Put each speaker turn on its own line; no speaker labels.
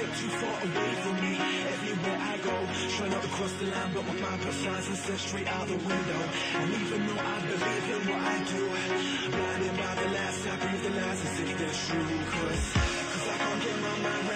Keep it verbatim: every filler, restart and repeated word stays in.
step too far away from me. Everywhere I go, try not to cross the line, but my mind puts signs and steps straight out the window. And even though I believe in what I do, blinded by the lights, I breathe the lies as if they're true. Cause, cause I can't get my mind right.